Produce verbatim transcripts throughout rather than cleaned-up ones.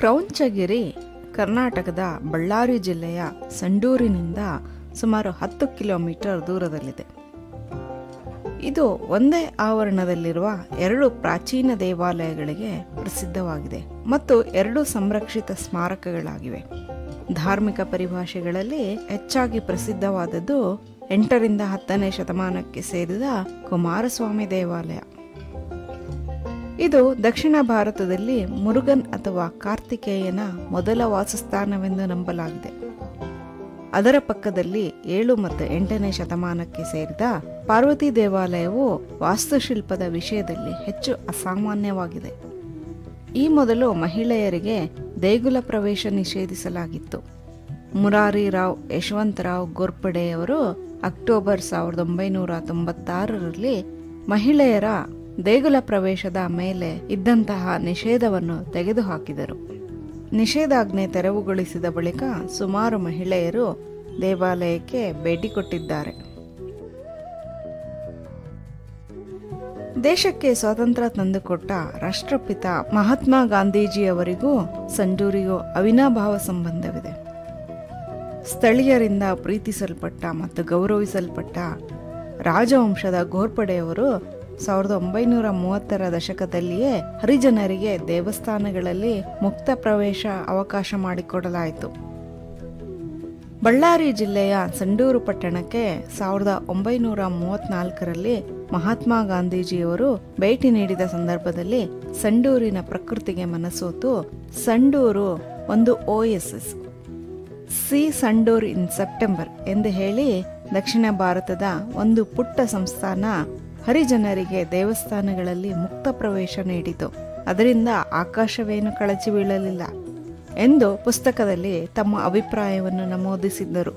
ಕ್ರೌಂಚಗಿರಿ ಕರ್ನಾಟಕದ ಬಳ್ಳಾರಿ ಜಿಲ್ಲೆಯ ಸಂಡೂರಿನಿಂದ ಸುಮಾರು ಹತ್ತು ಕಿಲೋಮೀಟರ್ ದೂರದಲ್ಲಿದೆ. ಇದು ಒಂದೇ ಆವರಣದಲ್ಲಿರುವ ಎರಡು ಪ್ರಾಚೀನ ದೇವಾಲಯಗಳಿಗೆ ಪ್ರಸಿದ್ಧವಾಗಿದೆ ಮತ್ತು ಎರಡು ಸಂರಕ್ಷಿತ ಸ್ಮಾರಕಗಳಾಗಿವೆ. ಧಾರ್ಮಿಕ ಪರಿಭಾಷೆಗಳಲ್ಲಿ ಹೆಚ್ಚಾಗಿ ಪ್ರಸಿದ್ಧವಾದದ್ದು ಎಂಟರಿಂದ ಹತ್ತನೇ ಶತಮಾನಕ್ಕೆ ಸೇರಿದ ಕುಮಾರಸ್ವಾಮಿ ದೇವಾಲಯ. ಇದು ದಕ್ಷಿಣ ಭಾರತದಲ್ಲಿ ಮುರುಗನ್ ಅಥವಾ ಕಾರ್ತಿಕೇಯನ ಮೊದಲ ವಾಸಸ್ಥಾನವೆಂದು ನಂಬಲಾಗಿದೆ. ಅದರ ಪಕ್ಕದಲ್ಲಿ ಏಳು ಮತ್ತು ಎಂಟನೇ ಶತಮಾನಕ್ಕೆ ಸೇರಿದ ಪಾರ್ವತಿ ದೇವಾಲಯವು ವಾಸ್ತುಶಿಲ್ಪದ ವಿಷಯದಲ್ಲಿ ಹೆಚ್ಚು ಅಸಾಮಾನ್ಯವಾಗಿದೆ. ಈ ಮೊದಲು ಮಹಿಳೆಯರಿಗೆ ದೇಗುಲ ಪ್ರವೇಶ ನಿಷೇಧಿಸಲಾಗಿತ್ತು. ಮುರಾರಿ ರಾವ್ ಯಶವಂತರಾವ್ ಗೋರ್ಪಡೆಯವರು ಅಕ್ಟೋಬರ್ ಸಾವಿರದ ಒಂಬೈನೂರ ತೊಂಬತ್ತಾರರಲ್ಲಿ ಮಹಿಳೆಯರ ದೇಗುಲ ಪ್ರವೇಶದ ಮೇಲೆ ಇದ್ದಂತಹ ನಿಷೇಧವನ್ನು ತೆಗೆದುಹಾಕಿದರು. ನಿಷೇಧಾಜ್ಞೆ ತೆರವುಗೊಳಿಸಿದ ಬಳಿಕ ಸುಮಾರು ಮಹಿಳೆಯರು ದೇವಾಲಯಕ್ಕೆ ಭೇಟಿ ಕೊಟ್ಟಿದ್ದಾರೆ. ದೇಶಕ್ಕೆ ಸ್ವಾತಂತ್ರ್ಯ ತಂದುಕೊಟ್ಟ ರಾಷ್ಟ್ರಪಿತ ಮಹಾತ್ಮ ಗಾಂಧೀಜಿಯವರಿಗೂ ಸಂಡೂರಿಗೂ ಅವಿನಾಭಾವ ಸಂಬಂಧವಿದೆ. ಸ್ಥಳೀಯರಿಂದ ಪ್ರೀತಿಸಲ್ಪಟ್ಟ ಮತ್ತು ಗೌರವಿಸಲ್ಪಟ್ಟ ರಾಜವಂಶದ ಗೋರ್ಪಡೆಯವರು ಸಾವಿರದ ಒಂಬೈನೂರ ಮೂವತ್ತರ ದಶಕದಲ್ಲಿಯೇ ಹರಿಜನರಿಗೆ ದೇವಸ್ಥಾನಗಳಲ್ಲಿ ಮುಕ್ತ ಪ್ರವೇಶ ಅವಕಾಶ ಮಾಡಿಕೊಡಲಾಯಿತು. ಬಳ್ಳಾರಿ ಜಿಲ್ಲೆಯ ಸಂಡೂರು ಪಟ್ಟಣಕ್ಕೆ ಸಾವಿರದ ಒಂಬೈನೂರ ಮೂವತ್ನಾಲ್ಕರಲ್ಲಿ ಮಹಾತ್ಮ ಗಾಂಧೀಜಿಯವರು ಭೇಟಿ ನೀಡಿದ ಸಂದರ್ಭದಲ್ಲಿ ಸಂಡೂರಿನ ಪ್ರಕೃತಿಗೆ ಮನಸೋತು ಸಂಡೂರು ಒಂದು OSS C Sandur in September ಎಂದು ಹೇಳಿ ದಕ್ಷಿಣ ಭಾರತದ ಒಂದು ಪುಟ್ಟ ಸಂಸ್ಥಾನ ಹರಿಜನರಿಗೆ ದೇವಸ್ಥಾನಗಳಲ್ಲಿ ಮುಕ್ತ ಪ್ರವೇಶ ನೀಡಿತು. ಅದರಿಂದ ಆಕಾಶವೇನು ಕಳಚಿ ಬೀಳಲಿಲ್ಲ ಎಂದು ಪುಸ್ತಕದಲ್ಲಿ ತಮ್ಮ ಅಭಿಪ್ರಾಯವನ್ನು ನಮೂದಿಸಿದ್ದರು.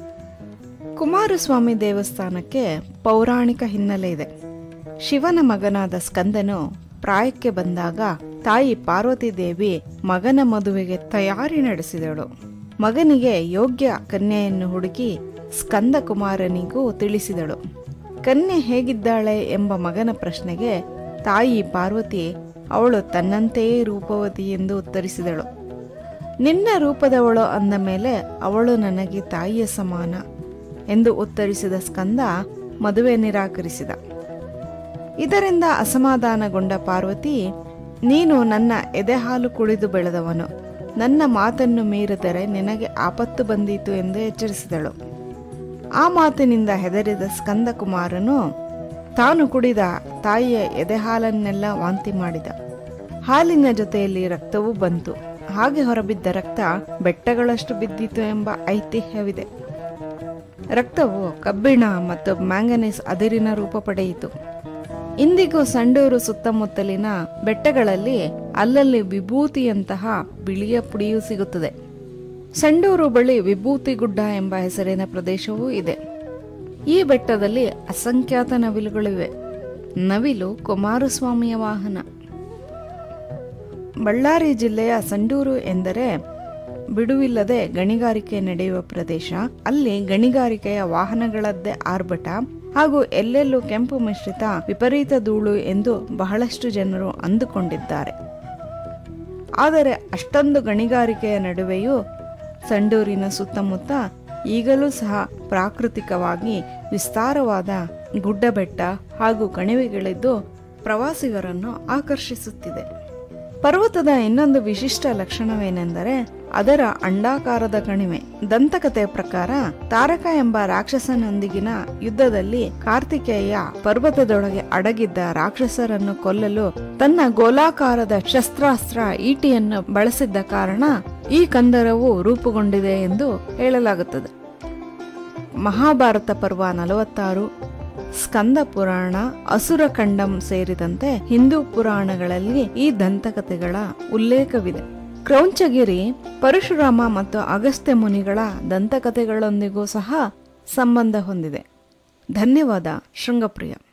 ಕುಮಾರಸ್ವಾಮಿ ದೇವಸ್ಥಾನಕ್ಕೆ ಪೌರಾಣಿಕ ಹಿನ್ನೆಲೆ ಇದೆ. ಶಿವನ ಮಗನಾದ ಸ್ಕಂದನು ಪ್ರಾಯಕ್ಕೆ ಬಂದಾಗ ತಾಯಿ ಪಾರ್ವತಿ ದೇವಿ ಮಗನ ಮದುವೆಗೆ ತಯಾರಿ ನಡೆಸಿದಳು. ಮಗನಿಗೆ ಯೋಗ್ಯ ಕನ್ಯೆಯನ್ನು ಹುಡುಕಿ ಸ್ಕಂದ ಕುಮಾರನಿಗೂ ತಿಳಿಸಿದಳು. ಕನ್ಯೆ ಹೇಗಿದ್ದಾಳೆ ಎಂಬ ಮಗನ ಪ್ರಶ್ನೆಗೆ ತಾಯಿ ಪಾರ್ವತಿ ಅವಳು ತನ್ನಂತೆಯೇ ರೂಪವತಿ ಎಂದು ಉತ್ತರಿಸಿದಳು. ನಿನ್ನ ರೂಪದವಳು ಅಂದ ಮೇಲೆ ಅವಳು ನನಗೆ ತಾಯಿಯ ಸಮಾನ ಎಂದು ಉತ್ತರಿಸಿದ ಸ್ಕಂದ ಮದುವೆ ನಿರಾಕರಿಸಿದ. ಇದರಿಂದ ಅಸಮಾಧಾನಗೊಂಡ ಪಾರ್ವತಿ, ನೀನು ನನ್ನ ಎದೆಹಾಲು ಕುಡಿದು ಬೆಳೆದವನು, ನನ್ನ ಮಾತನ್ನು ಮೀರಿದರೆ ನಿನಗೆ ಆಪತ್ತು ಬಂದೀತು ಎಂದು ಎಚ್ಚರಿಸಿದಳು. ಆ ಮಾತಿನಿಂದ ಹೆದರಿದ ಸ್ಕಂದ ಕುಮಾರನು ತಾನು ಕುಡಿದ ತಾಯಿಯ ಎದೆಹಾಲನ್ನೆಲ್ಲ ವಾಂತಿ ಮಾಡಿದ. ಹಾಲಿನ ಜೊತೆಯಲ್ಲಿ ರಕ್ತವೂ ಬಂತು. ಹಾಗೆ ಹೊರಬಿದ್ದ ರಕ್ತ ಬೆಟ್ಟಗಳಷ್ಟು ಬಿದ್ದಿತು ಎಂಬ ಐತಿಹ್ಯವಿದೆ. ರಕ್ತವು ಕಬ್ಬಿಣ ಮತ್ತು ಮ್ಯಾಂಗನೀಸ್ ಅದಿರಿನ ರೂಪ ಪಡೆಯಿತು. ಇಂದಿಗೂ ಸಂಡೂರು ಸುತ್ತಮುತ್ತಲಿನ ಬೆಟ್ಟಗಳಲ್ಲಿ ಅಲ್ಲಲ್ಲಿ ವಿಭೂತಿಯಂತಹ ಬಿಳಿಯ ಪುಡಿಯೂ ಸಿಗುತ್ತದೆ. ಸಂಡೂರು ಬಳಿ ವಿಭೂತಿ ಗುಡ್ಡ ಎಂಬ ಹೆಸರಿನ ಪ್ರದೇಶವೂ ಇದೆ. ಈ ಬೆಟ್ಟದಲ್ಲಿ ಅಸಂಖ್ಯಾತ ನವಿಲುಗಳಿವೆ. ನವಿಲು ಕುಮಾರಸ್ವಾಮಿಯ ವಾಹನ. ಬಳ್ಳಾರಿ ಜಿಲ್ಲೆಯ ಸಂಡೂರು ಎಂದರೆ ಬಿಡುವಿಲ್ಲದೆ ಗಣಿಗಾರಿಕೆ ನಡೆಯುವ ಪ್ರದೇಶ. ಅಲ್ಲಿ ಗಣಿಗಾರಿಕೆಯ ವಾಹನಗಳದ್ದೇ ಆರ್ಭಟ ಹಾಗೂ ಎಲ್ಲೆಲ್ಲೂ ಕೆಂಪು ಮಿಶ್ರಿತ ವಿಪರೀತ ಧೂಳು ಎಂದು ಬಹಳಷ್ಟು ಜನರು ಅಂದುಕೊಂಡಿದ್ದಾರೆ. ಆದರೆ ಅಷ್ಟೊಂದು ಗಣಿಗಾರಿಕೆಯ ನಡುವೆಯೂ ಸಂಡೂರಿನ ಸುತ್ತಮುತ್ತ ಈಗಲೂ ಸಹ ಪ್ರಾಕೃತಿಕವಾಗಿ ವಿಸ್ತಾರವಾದ ಗುಡ್ಡಬೆಟ್ಟ ಹಾಗೂ ಕಣಿವೆಗಳಿದ್ದು ಪ್ರವಾಸಿಗರನ್ನು ಆಕರ್ಷಿಸುತ್ತಿದೆ. ಪರ್ವತದ ಇನ್ನೊಂದು ವಿಶಿಷ್ಟ ಲಕ್ಷಣವೇನೆಂದರೆ ಅದರ ಅಂಡಾಕಾರದ ಕಣಿವೆ. ದಂತಕಥೆಯ ಪ್ರಕಾರ ತಾರಕ ಎಂಬ ರಾಕ್ಷಸನೊಂದಿಗಿನ ಯುದ್ಧದಲ್ಲಿ ಕಾರ್ತಿಕೇಯ ಪರ್ವತದೊಳಗೆ ಅಡಗಿದ್ದ ರಾಕ್ಷಸರನ್ನು ಕೊಲ್ಲಲು ತನ್ನ ಗೋಲಾಕಾರದ ಶಸ್ತ್ರಾಸ್ತ್ರ ಈಟಿಯನ್ನು ಬಳಸಿದ್ದ ಕಾರಣ ಈ ಕಂದರವು ರೂಪುಗೊಂಡಿದೆ ಎಂದು ಹೇಳಲಾಗುತ್ತದೆ. ಮಹಾಭಾರತ ಪರ್ವ ನಲವತ್ತಾರು, ಸ್ಕಂದ ಪುರಾಣ, ಅಸುರ ಖಂಡಂ ಸೇರಿದಂತೆ ಹಿಂದೂ ಪುರಾಣಗಳಲ್ಲಿ ಈ ದಂತಕಥೆಗಳ ಉಲ್ಲೇಖವಿದೆ. ಕ್ರೌಂಚಗಿರಿ ಪರಶುರಾಮ ಮತ್ತು ಅಗಸ್ತ್ಯ ಮುನಿಗಳ ದಂತಕಥೆಗಳೊಂದಿಗೂ ಸಹ ಸಂಬಂಧ ಹೊಂದಿದೆ. ಧನ್ಯವಾದ. ಶೃಂಗಪ್ರಿಯ.